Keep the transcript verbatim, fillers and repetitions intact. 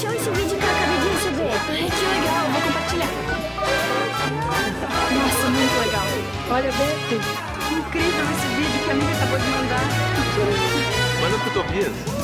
achou esse vídeo que eu acabei de receber? Ai, que legal, vou compartilhar. Nossa, muito legal. Olha, Beto, que incrível esse vídeo que a amiga acabou de mandar. Manda pro Tobias.